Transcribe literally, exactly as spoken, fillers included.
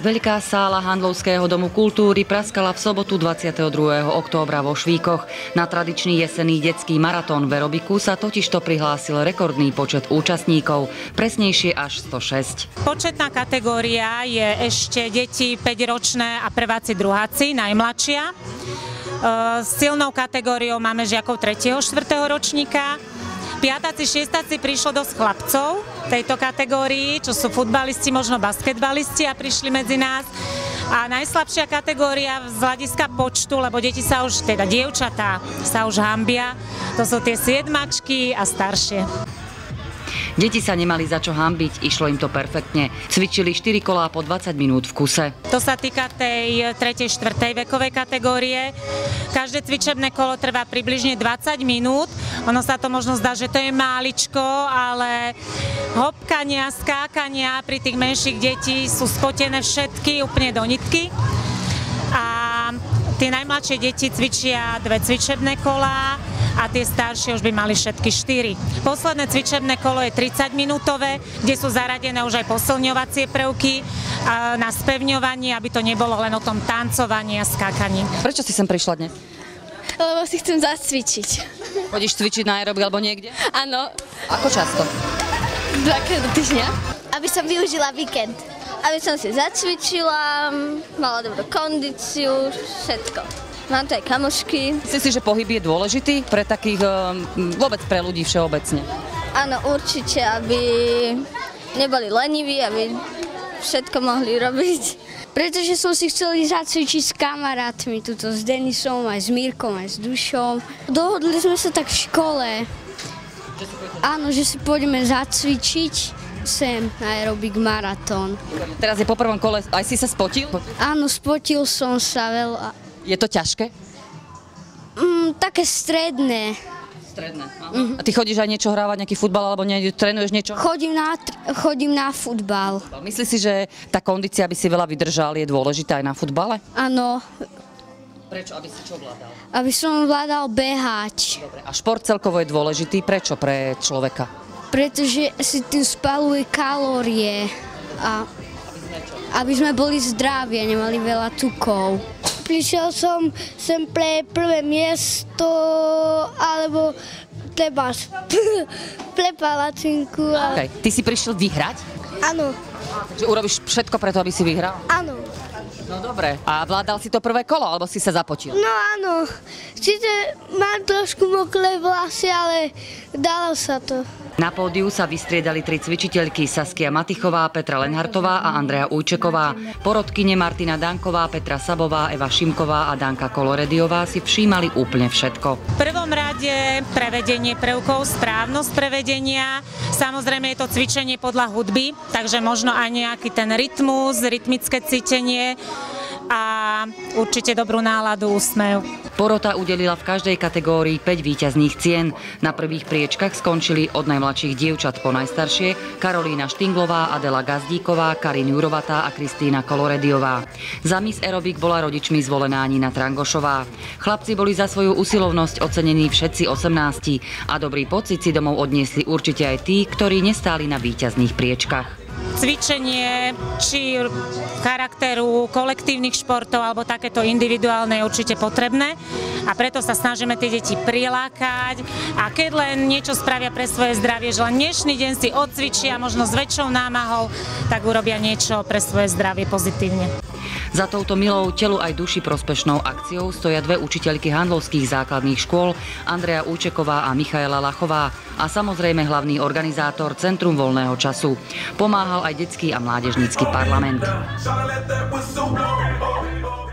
Veľká sála Handlovského domu kultúry praskala v sobotu dvadsiateho druhého októbra vo Švíkoch. Na tradičný jesenný detský maratón v aerobiku sa totižto prihlásil rekordný počet účastníkov, presnejšie až sto šesť. Početná kategória je ešte deti päťročné a prváci, druháci, najmladšia. S silnou kategóriou máme žiakov tretieho štvrtého ročníka. Piatáci, šiestáci prišlo dosť chlapcov v tejto kategórii, čo sú futbalisti, možno basketbalisti a prišli medzi nás. A najslabšia kategória z hľadiska počtu, lebo deti sa už, teda dievčatá sa už hanbia, to sú tie siedmačky a staršie. Deti sa nemali za čo hanbiť, išlo im to perfektne. Cvičili štyri kolá po dvadsať minút v kuse. To sa týka tej tretej štvrtej vekovej kategórie. Každé cvičebné kolo trvá približne dvadsať minút. Ono sa to možno zdá, že to je máličko, ale hopkania, skákania pri tých menších detí sú spotené všetky úplne do nitky. A tie najmladšie deti cvičia dve cvičebné kolá a tie staršie už by mali všetky štyri. Posledné cvičebné kolo je tridsaťminútové, kde sú zaradené už aj posilňovacie prvky na spevňovanie, aby to nebolo len o tom tancovaní a skákaní. Prečo si sem prišla dnes? Lebo si chcem zacvičiť. Chodíš cvičiť na aerobik alebo niekde? Áno. Ako často? Dvakrát do týždňa. Aby som využila víkend. Aby som si zacvičila, mala dobrú kondíciu, všetko. Mám tu aj kamošky. Myslíš si, že pohyb je dôležitý pre takých, vôbec pre ľudí všeobecne? Áno, určite, aby neboli leniví, aby všetko mohli robiť. Pretože som si chcel ísť zacvičiť s kamarátmi, tuto s Denisom, aj s Mírkom, aj s Dušom. Dohodli sme sa tak v škole. Áno, že si pôjdeme zacvičiť sem na aerobik maratón. Teraz je po prvom kole, aj si sa spotil? Áno, spotil som sa veľa. Je to ťažké? Mm, také stredné. Stredné, aha. A ty chodíš aj niečo hrávať, nejaký futbal, alebo nie, trénuješ niečo? Chodím na, chodím na futbal. Myslíš si, že tá kondícia, aby si veľa vydržal, je dôležitá aj na futbale? Áno. Prečo? Aby si čo vládal? Aby som vládal behať. Dobre. A šport celkovo je dôležitý. Prečo pre človeka? Pretože si tým spaluje kalórie. A aby sme boli zdraví a nemali veľa tukov. Prišiel som sem pre prvé miesto, alebo trebárs, pre palacinku. A... Okay. Ty si prišiel vyhrať? Áno. Takže urobíš všetko preto, aby si vyhral? Áno. No dobre. A vládal si to prvé kolo, alebo si sa zapotil? No áno. Sice mám trošku mokré vlasy, ale dalo sa to. Na pódiu sa vystriedali tri cvičiteľky Saskia Matichová, Petra Lenhartová a Andrea Ujčeková. Porodkyne Martina Danková, Petra Sabová, Eva Šimková a Danka Kolorediová si všímali úplne všetko. V prvom rade prevedenie prvkov, správnosť prevedenia. Samozrejme je to cvičenie podľa hudby, takže možno aj nejaký ten rytmus, rytmické cítenie a určite dobrú náladu, úsmev. Porota udelila v každej kategórii päť víťazných cien. Na prvých priečkach skončili od najmladších dievčat po najstaršie Karolína Štinglová, Adela Gazdíková, Karin Jurovatá a Kristína Kolorediová. Za Miss Aerobik bola rodičmi zvolená Nina Trangošová. Chlapci boli za svoju usilovnosť ocenení všetci osemnásti a dobrý pocit si domov odniesli určite aj tí, ktorí nestáli na víťazných priečkach. Cvičenie, či charakteru kolektívnych športov alebo takéto individuálne je určite potrebné a preto sa snažíme tie deti prilákať a keď len niečo spravia pre svoje zdravie, že len dnešný deň si odcvičia možno s väčšou námahou, tak urobia niečo pre svoje zdravie pozitívne. Za touto milou telu aj duši prospešnou akciou stoja dve učiteľky handlovských základných škôl, Andrea Ujčeková a Michaela Lachová a samozrejme hlavný organizátor Centrum voľného času. Pomáhal aj detský a mládežnícky parlament.